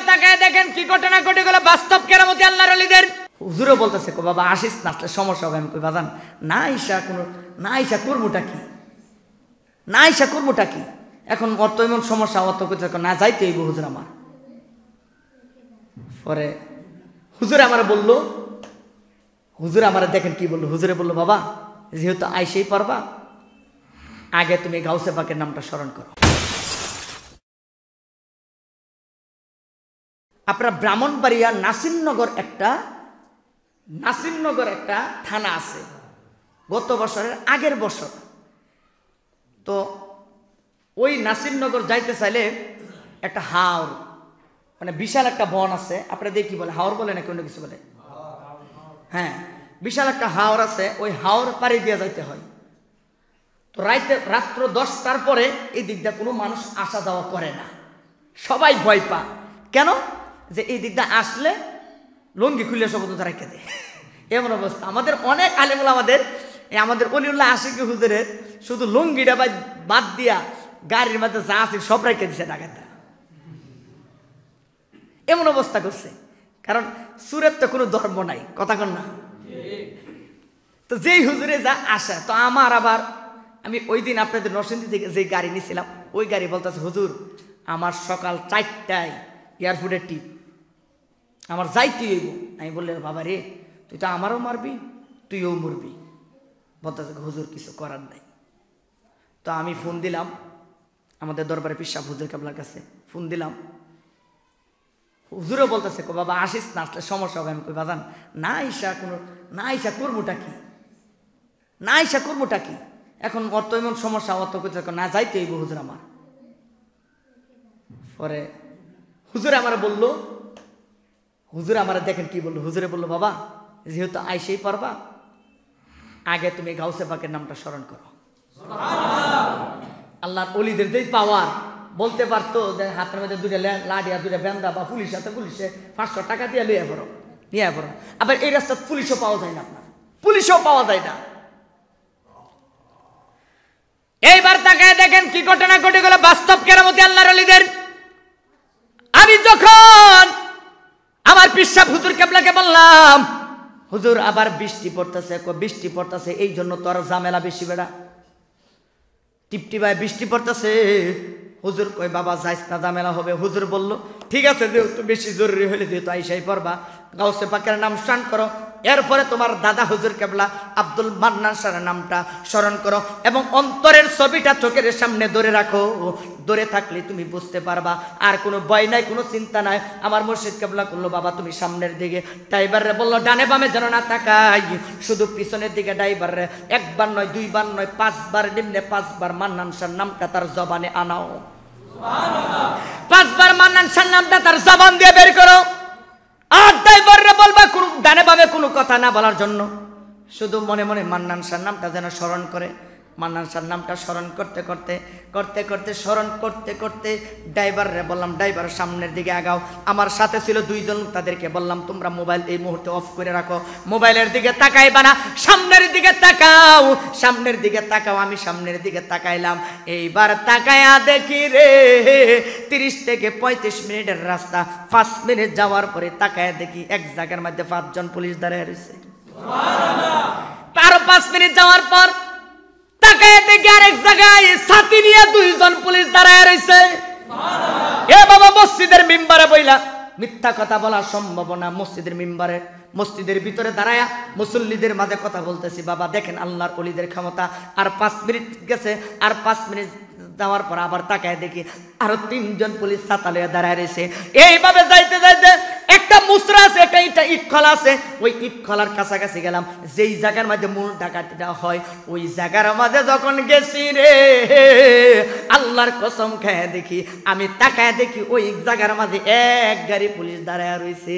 তাকায় দেখেন কি ঘটনা ঘটে গেল বাস্তব কেরামতি আল্লাহর ওলিদের। হুজুরও বলতেছে কো বাবা আসিস না, আসলে সমস্যা হবে। আমি কই বাজান না আইসা করবোটা কি, না আইসা করবোটা কি, এখন অত এমন সমস্যা অত কিছু না যাইতে হইব হুজুর আমার। পরে হুজুর আমার বললো, হুজুর আমার দেখেন কি বললো, হুজুরে বললো বাবা যেহেতু আইসেই পারবা আগে তুমি গাউসে পাকের নামটা স্মরণ করো। আপনার ব্রাহ্মণবাড়িয়া নাসিরনগর একটা থানা আছে, গত বছরের আগের বছর। তো ওই নাসিরনগর যাইতে চাইলে একটা হাওর, মানে বিশাল একটা বন আছে, আপনারা দেখি বলে হাওর বলে নাকি অন্য কিছু বলে, হ্যাঁ বিশাল একটা হাওর আছে, ওই হাওর পাড়ি দিয়ে যাইতে হয়। তো রাত্র 10টার পরে এই দিক দিয়ে কোনো মানুষ আসা যাওয়া করে না, সবাই ভয় পা। কেন? যে এই দিকটা আসলে লঙ্গি খুলে সব রেখে দেয়, এমন অবস্থা। আমাদের অনেক আলেমুল আমাদের অলিউল্লাহ আশিকি হুজুরের শুধু লঙ্গিটা বাদ দিয়া গাড়ির মধ্যে যা আছে সব রেখে দিছে ডাকাতরা, এমন অবস্থা করছে। কারণ সুরের তো কোনো ধর্ম নাই, কথা কন না। তো যেই হুজুরে যা আসে, তো আমার আবার আমি ওই দিন আপনাদের নরসিংদী থেকে যে গাড়ি নিয়েছিলাম ওই গাড়ি বলতেছে হুজুর আমার সকাল 4টায় এয়ারপোর্টের টিপ, আমার যাইতে হইব। আমি বললে বাবা রে তুই তো আমারও মারবি তুইও মরবি। বলতেছে হুজুর কিছু করার নাই। তো আমি ফোন দিলাম আমাদের দরবারে পিসাব হুজুর কেবলার কাছে, ফোন দিলাম। হুজুরও বলতেছে কো বাবা আসিস না, আসলে সমস্যা হবে। আমি কই বাজান না আইসা করবোটা কি, না আইসা করবোটা কি, এখন অত এমন সমস্যা অত কিছু না যাইতে হইব হুজুর আমার। পরে হুজুর আমার বললো, হুজুর আমার দেখেন কি বললো, হুজুরে বললো বাবা যেহেতু আইসেই পারবা আগে তুমি গাউসে পাকের নামটা স্মরণ করো। আল্লাহর ওলিদের যেই পাওয়ার, বলতে পারতো যে হাতের মধ্যে 2টা লাঠি আর 2টা বেন্দা বা পুলিশ আছে, পুলিশে 500 টাকা দিয়ে নিয়ে পড়ো। আবার এই রাস্তা পুলিশও পাওয়া যায় না, আপনার পুলিশও পাওয়া যায় না। এইবার তাকায় দেখেন কি ঘটনা ঘটে গেল বাস্তব কেরামতি আল্লাহর ওলিদের। আমি যখন আমার পিসাব হুজুর কেবলাকে বললাম হুজুর আবার বৃষ্টি পড়তেছে, এই জন্য তো আর ঝামেলা বেশি বেড়া, টিপটিপায় বৃষ্টি পড়তেছে। হুজুর কই বাবা যাইস না ঝামেলা হবে। হুজুর বলল ঠিক আছে যেহেতু বেশি জরুরি হলে যেহেতু আইসাই পড়বা গাউসে পাকের নাম স্মরণ করো, এরপরে তোমার দাদা হুজুর কেবলা আব্দুল মান্নান স্যারের নামটা স্মরণ করো এবং অন্তরের ছবিটা চোখের সামনে ধরে রাখো, ধরে থাকলে তুমি বুঝতে পারবা। আর কোনো ভয় নাই, কোনো চিন্তা নাই। আমার মুর্শিদ কেবলা করলো বাবা তুমি সামনের দিকে, ড্রাইভাররে বললো ডানে বামে যেন না তাকাই, শুধু পিছনের দিকে ড্রাইভাররে 1 বার নয় 2 বার নয় 5 বার নিম্নে 5 বার মান্নান স্যার নামটা তার জবানে আনাও। 5 বার মান্নান স্যার নামটা তার জবান দিয়ে বের করো। আর ড্রাইভাররে বলবা কোনো ডানে বামে কোনো কথা না বলার জন্য, শুধু মনে মনে মান্নান স্যার নামটা যেন স্মরণ করে। মান্নান স্যার নামটা স্মরণ করতে ড্রাইভাররে বললাম ড্রাইভার সামনের দিকে আগাও। আমার সাথে ছিল 2 জন, তাদেরকে বললাম তোমরা মোবাইল এই মুহূর্তে অফ করে রাখো, মোবাইলের দিকে তাকাইবা না, সামনের দিকে তাকাও। আমি সামনের দিকে তাকাইলাম। এইবার তাকায়া দেখি রে 30 থেকে 35 মিনিটের রাস্তা, 5 মিনিট যাওয়ার পরে তাকায়া দেখি এক জায়গার মধ্যে 5 জন পুলিশ দাঁড়ায় রয়েছে। আরো 5 মিনিট যাওয়ার পর তাকায় দেখি আরেক জায়গায় ছাতি নিয়ে 2 জন পুলিশ দাঁড়ায় রয়েছে। এ বাবা মসজিদের মিম্বারে বইলা মিথ্যা কথা বলা সম্ভব না। মসজিদের ভিতরে দাঁড়ায়া মুসল্লিদের মাঝে কথা বলতেছি বাবা দেখেন আল্লাহর ওলিদের ক্ষমতা। আর 5 মিনিট গেছে, আর 5 মিনিট যাওয়ার পর আবার তাকায় দেখি আরো 3 জন পুলিশ ছাতা লইয়া দাঁড়ায় রয়েছে। এইভাবে যাইতে একটা মুসরা আছে, একটা ইট খোলা আছে, ওই ইট খোলার কাছাকাছি গেলাম। যেই জায়গার মধ্যে মূল ডাকাতিটা হয় ওই জায়গার মাঝে যখন গেছি রে আল্লাহর কসম খেয়ে দেখি, আমি তাকায় দেখি ওই জায়গার মাঝে 1 গাড়ি পুলিশ দাঁড়ায় রয়েছে।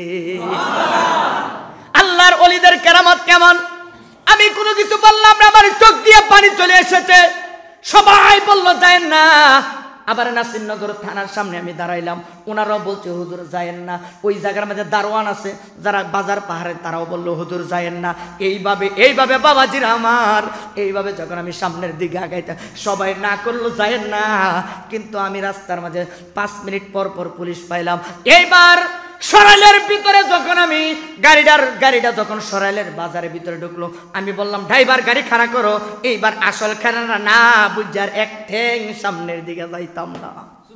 আল্লাহর ওলিদের কেরামত কেমন! আমি কোনো কিছু বললাম না, আমার চোখ দিয়ে পানি চলে এসেছে। সবাই বলল যায় না, আবার নাসিরনগর থানার সামনে আমি দাঁড়াইলাম, ওনারাও বলছে হুজুর যায়েন না। ওই জায়গার মধ্যে দারোয়ান আছে যারা বাজার পাহাড়ে, তারাও বললো হুজুর যায়েন না। এইভাবে বাবাজির আমার, এইভাবে যখন আমি সামনের দিকে আগাইতাম সবাই না করলো যায়েন না, কিন্তু আমি রাস্তার মাঝে 5 মিনিট পর পর পুলিশ পাইলাম। এইবার সরাইলের ভিতরে যখন আমি গাড়িটা যখন সরাইলের বাজারের ভিতরে ঢুকলো, আমি বললাম ড্রাইভার গাড়ি খাড়া করো। এইবার আসল খানা না বুঝার এক ঠ্যাং সামনের দিকে যাইতাম না।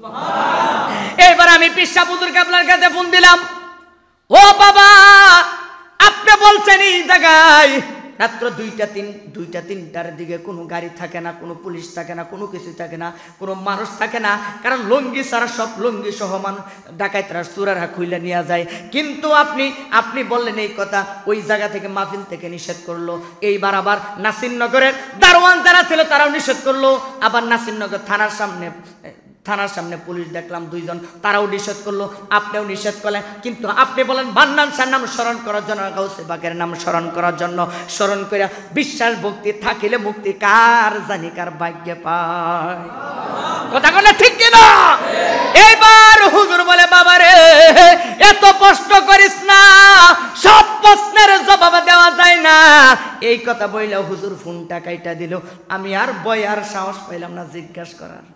এইবার আমি পিসা হুজুর কাবলার কাছে ফোন দিলাম, ও বাবা আপনি বলছেন এই জায়গায় রাত্র 2টা-3টার দিকে কোনো গাড়ি থাকে না, কোনো পুলিশ থাকে না, কোনো কিছু থাকে না, কোনো মানুষ থাকে না, কারণ লুঙ্গি ছাড়া সব লুঙ্গি সহ ডাকাইতরা চোরেরা খুইলে নিয়ে যায়। কিন্তু আপনি বললেন এই কথা, ওই জায়গা থেকে মাহফিল থেকে নিষেধ করলো। এইবার আবার নাসিরনগরের দারোয়ান যারা ছিল তারাও নিষেধ করলো। আবার নাসিরনগর থানার সামনে পুলিশ দেখলাম 2 জন, তারাও নিষেধ করলো, আপনিও নিষেধ করলেন। কিন্তু আপনি বলেন বান্নান শাহর নাম স্মরণ করার জন্য, গাউসে পাকের নাম স্মরণ করার জন্য, স্মরণ করে বিশ্বাস ভক্তি থাকিলে মুক্তি কার জানি কার ভাগ্যে পায়। কথা বলে ঠিক কিনা? এইবার হুজুর বলে বাবা রে এত প্রশ্ন করিস না, সব প্রশ্নের জবাব দেওয়া যায় না। এই কথা বইলা হুজুর ফোনটা কাইটা দিল। আমি আর ভয় আর সাহস পাইলাম না জিজ্ঞাসা করার।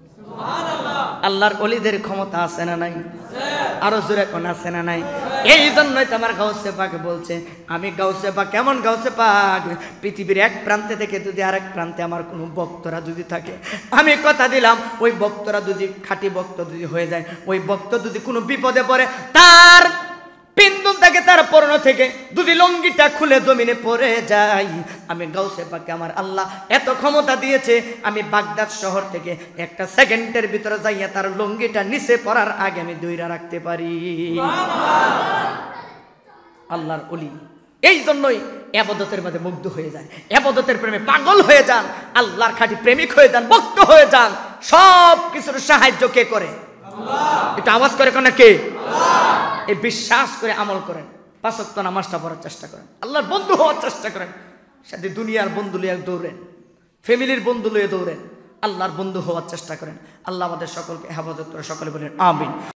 আল্লাহর ওলিদের ক্ষমতা আছে না নাই? আরো জোরে কোন আছে না নাই? এই জন্যই তো আমার গাউসে পাক বলছে, আমি গাউসে পাক কেমন গাউসে পাক, পৃথিবীর এক প্রান্তে থেকে যদি আরেক প্রান্তে আমার কোনো ভক্তরা যদি থাকে, আমি কথা দিলাম ওই ভক্তরা যদি খাঁটি ভক্ত যদি হয়ে যায়, ওই ভক্ত যদি কোনো বিপদে পড়ে, তার পিন্দুল থেকে তার পরন থেকে যদি লঙ্গিটা খুলে জমিনে পড়ে যায়, আমি গাউসে পাকে আমার আল্লাহ এত ক্ষমতা দিয়েছে, আমি বাগদাদ শহর থেকে 1 সেকেন্ডের ভিতরে যাইয়া তার লঙ্গিটা নিচে পড়ার আগে আমি দইরা রাখতে পারি। আল্লাহর ওলি এই জন্যই ইবাদতের মধ্যে মুগ্ধ হয়ে যায়, ইবাদতের প্রেমে পাগল হয়ে যান, আল্লাহর খাঁটি প্রেমিক হয়ে যান, ভক্ত হয়ে যান। সব কিছুর সাহায্য কে করে? এটা আওয়াজ করে কোন কে? এই বিশ্বাস করে আমল করেন, 5 ওয়াক্ত নামাজটা পড়ার চেষ্টা করেন, আল্লাহর বন্ধু হওয়ার চেষ্টা করেন। সাথে দুনিয়ার বন্ধু লইয়া দৌড়েন, ফ্যামিলির বন্ধু লইয়া দৌড়েন, আল্লাহর বন্ধু হওয়ার চেষ্টা করেন। আল্লাহ আমাদের সকলকে হেফাজত করে, সকলে বলেন আমিন।